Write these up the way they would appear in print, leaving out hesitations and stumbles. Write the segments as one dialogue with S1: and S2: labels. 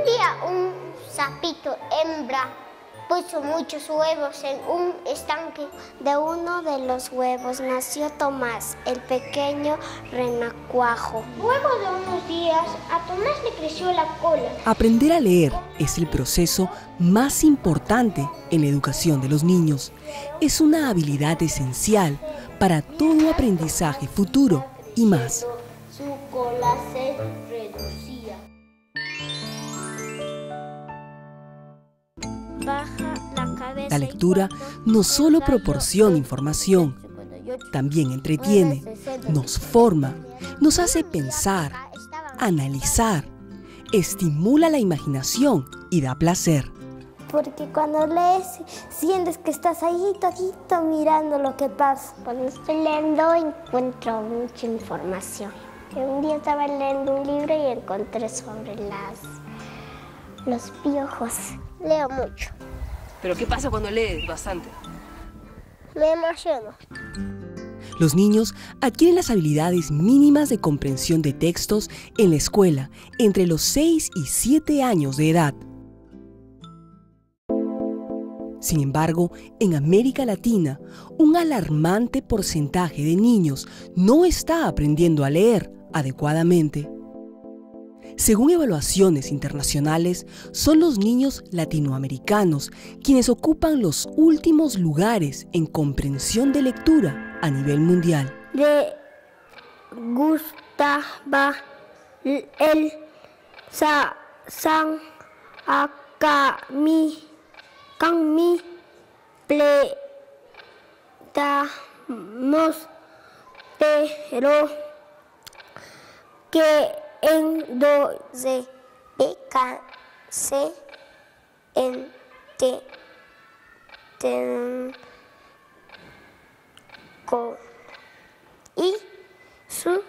S1: día un sapito hembra puso muchos huevos en un estanque. De uno de los huevos nació Tomás, el pequeño renacuajo. Luego de unos días, a Tomás le creció la cola.
S2: Aprender a leer es el proceso más importante en la educación de los niños. Es una habilidad esencial para todo aprendizaje futuro y más.
S1: Su cola se reducía. Baja la cabeza.
S2: La lectura no solo proporciona información, también entretiene, nos forma, nos hace pensar, analizar, estimula la imaginación y da placer.
S1: Porque cuando lees, sientes que estás ahí todito mirando lo que pasa. Cuando estoy leyendo, encuentro mucha información. Un día estaba leyendo un libro y encontré sobre los piojos. Leo mucho.
S3: ¿Pero qué pasa cuando lees bastante?
S1: Me emociono.
S2: Los niños adquieren las habilidades mínimas de comprensión de textos en la escuela entre los 6 y 7 años de edad. Sin embargo, en América Latina, un alarmante porcentaje de niños no está aprendiendo a leer adecuadamente. Según evaluaciones internacionales, son los niños latinoamericanos quienes ocupan los últimos lugares en comprensión de lectura a nivel mundial.
S1: Le gustaba el san a cami pledamos, pero que en 12 se y su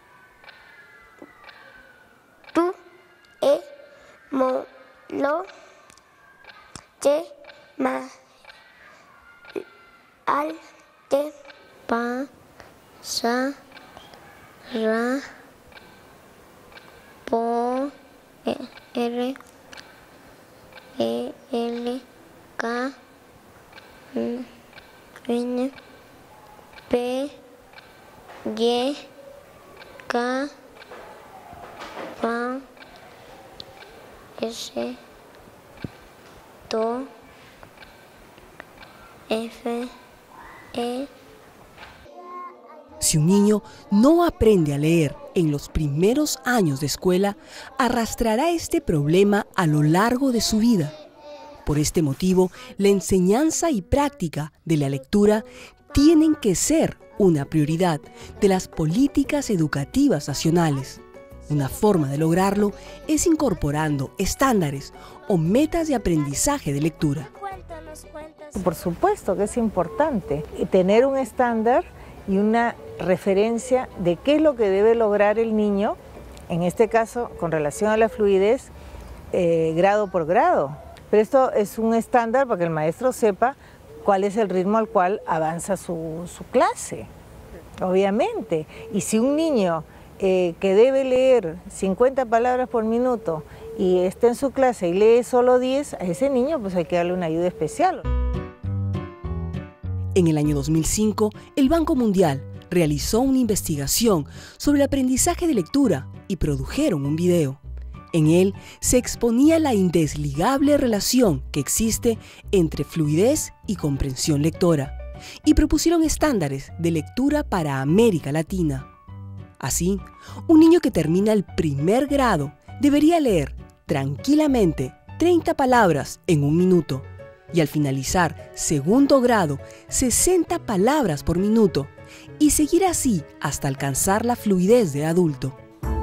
S1: tu lo te ma al te pa sa ra po r e l k n p y k p s to f e.
S2: Si un niño no aprende a leer en los primeros años de escuela, arrastrará este problema a lo largo de su vida. Por este motivo, la enseñanza y práctica de la lectura tienen que ser una prioridad de las políticas educativas nacionales. Una forma de lograrlo es incorporando estándares o metas de aprendizaje de lectura.
S4: Por supuesto que es importante tener un estándar y una referencia de qué es lo que debe lograr el niño, en este caso con relación a la fluidez, grado por grado. Pero esto es un estándar para que el maestro sepa cuál es el ritmo al cual avanza su clase, obviamente. Y si un niño que debe leer 50 palabras por minuto y está en su clase y lee solo 10, a ese niño pues hay que darle una ayuda especial.
S2: En el año 2005, el Banco Mundial realizó una investigación sobre el aprendizaje de lectura y produjeron un video. En él se exponía la indesligable relación que existe entre fluidez y comprensión lectora, y propusieron estándares de lectura para América Latina. Así, un niño que termina el primer grado debería leer tranquilamente 30 palabras en un minuto, y al finalizar segundo grado, 60 palabras por minuto, y seguir así hasta alcanzar la fluidez de adulto.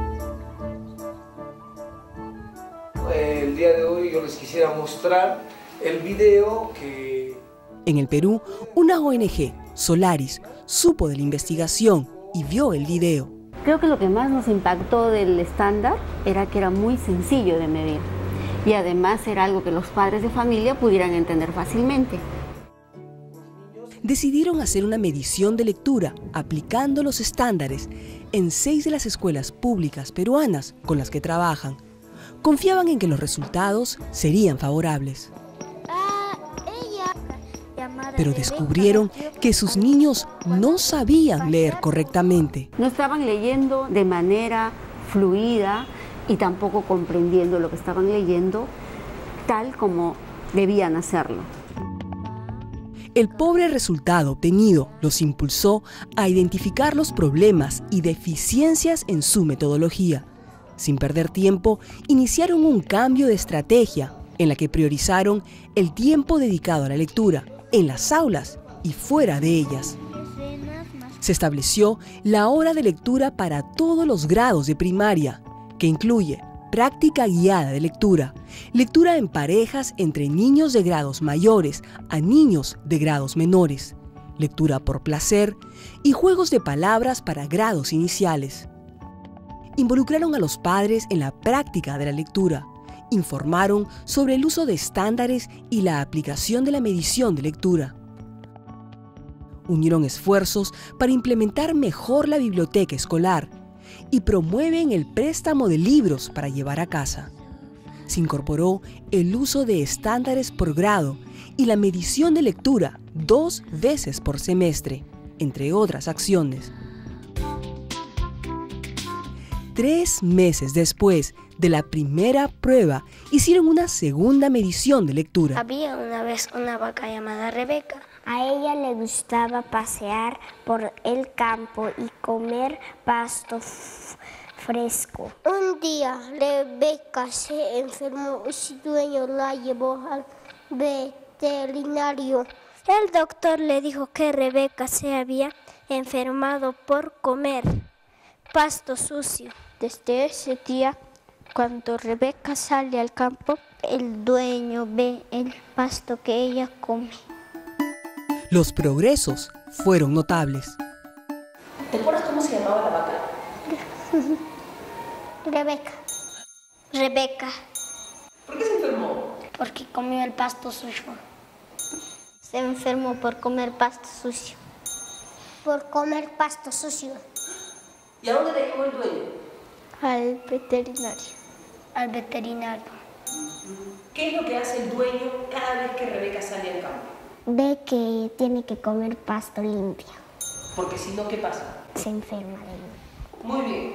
S5: El día de hoy yo les quisiera mostrar el video que...
S2: En el Perú, una ONG, Solaris, supo de la investigación y vio el video.
S6: Creo que lo que más nos impactó del estándar era que era muy sencillo de medir. Y además era algo que los padres de familia pudieran entender fácilmente.
S2: Decidieron hacer una medición de lectura aplicando los estándares en 6 de las escuelas públicas peruanas con las que trabajan, confiaban en que los resultados serían favorables. Pero descubrieron que sus niños no sabían leer correctamente.
S6: No estaban leyendo de manera fluida y tampoco comprendiendo lo que estaban leyendo tal como debían hacerlo.
S2: El pobre resultado obtenido los impulsó a identificar los problemas y deficiencias en su metodología. Sin perder tiempo, iniciaron un cambio de estrategia en la que priorizaron el tiempo dedicado a la lectura en las aulas y fuera de ellas. Se estableció la hora de lectura para todos los grados de primaria, que incluye práctica guiada de lectura, lectura en parejas entre niños de grados mayores a niños de grados menores, lectura por placer y juegos de palabras para grados iniciales. Involucraron a los padres en la práctica de la lectura, informaron sobre el uso de estándares y la aplicación de la medición de lectura. Unieron esfuerzos para implementar mejor la biblioteca escolar y promueven el préstamo de libros para llevar a casa. Se incorporó el uso de estándares por grado y la medición de lectura 2 veces por semestre, entre otras acciones. 3 meses después de la primera prueba, hicieron una segunda medición de lectura.
S1: Había una vez una vaca llamada Rebeca. A ella le gustaba pasear por el campo y comer pasto fresco. Un día Rebeca se enfermó y su dueño la llevó al veterinario. El doctor le dijo que Rebeca se había enfermado por comer pasto sucio. Desde ese día, cuando Rebeca sale al campo, el dueño ve el pasto que ella come.
S2: Los progresos fueron notables.
S3: ¿Te acuerdas cómo se llamaba la vaca?
S1: Rebeca. Rebeca.
S3: ¿Por qué se enfermó?
S1: Porque comió el pasto sucio. Se enfermó por comer pasto sucio. Por comer pasto sucio.
S3: ¿Y a dónde le llevó el dueño?
S1: Al veterinario. Al veterinario.
S3: ¿Qué es lo que hace el dueño cada vez que Rebeca sale al campo?
S1: Ve que tiene que comer pasto limpio.
S3: Porque si no, ¿qué pasa?
S1: Se enferma de él.
S3: Muy bien.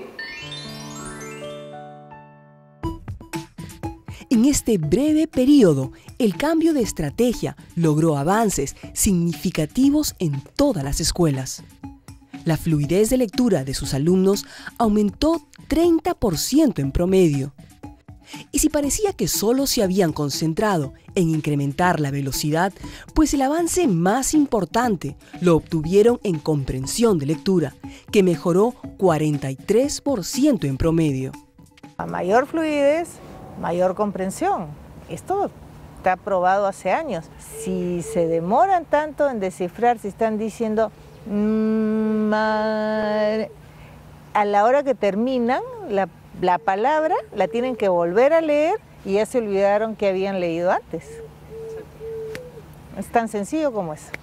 S2: En este breve periodo, el cambio de estrategia logró avances significativos en todas las escuelas. La fluidez de lectura de sus alumnos aumentó 30% en promedio. Y si parecía que solo se habían concentrado en incrementar la velocidad, pues el avance más importante lo obtuvieron en comprensión de lectura, que mejoró 43% en promedio.
S4: A mayor fluidez, mayor comprensión. Esto está probado hace años. Si se demoran tanto en descifrar, si están diciendo a la hora que terminan la palabra, la tienen que volver a leer y ya se olvidaron que habían leído antes. Es tan sencillo como eso.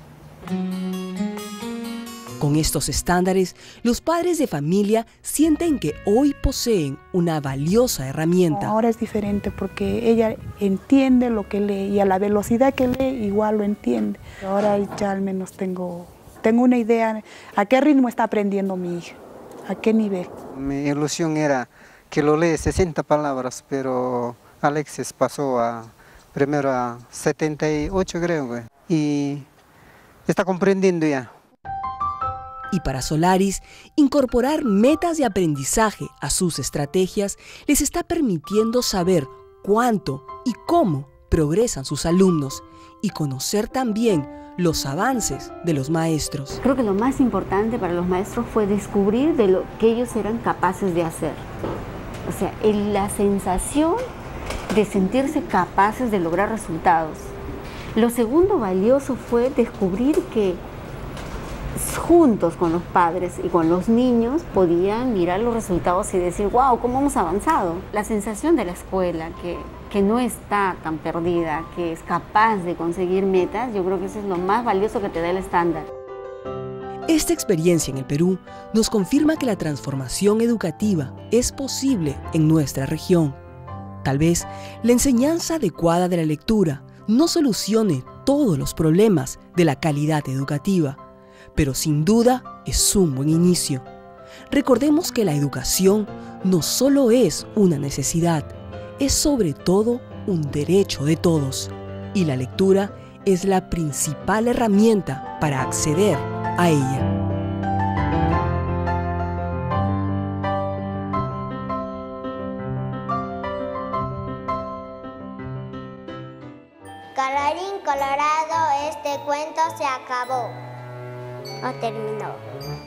S2: Con estos estándares, los padres de familia sienten que hoy poseen una valiosa herramienta.
S7: Ahora es diferente porque ella entiende lo que lee y a la velocidad que lee igual lo entiende. Ahora ya al menos tengo una idea a qué ritmo está aprendiendo mi hija, a qué nivel.
S8: Mi ilusión era que lo lee 60 palabras, pero Alexis pasó primero a 78, creo, güey. Y está comprendiendo ya.
S2: Y para Solaris, incorporar metas de aprendizaje a sus estrategias les está permitiendo saber cuánto y cómo progresan sus alumnos y conocer también los avances de los maestros.
S6: Creo que lo más importante para los maestros fue descubrir de lo que ellos eran capaces de hacer. O sea, la sensación de sentirse capaces de lograr resultados. Lo segundo valioso fue descubrir que juntos con los padres y con los niños podían mirar los resultados y decir, wow, ¿cómo hemos avanzado? La sensación de la escuela, que no está tan perdida, que es capaz de conseguir metas, yo creo que eso es lo más valioso que te da el estándar.
S2: Esta experiencia en el Perú nos confirma que la transformación educativa es posible en nuestra región. Tal vez la enseñanza adecuada de la lectura no solucione todos los problemas de la calidad educativa, pero sin duda es un buen inicio. Recordemos que la educación no solo es una necesidad, es sobre todo un derecho de todos, y la lectura es la principal herramienta para acceder a ella.
S1: Colorín colorado, este cuento se acabó. O terminó.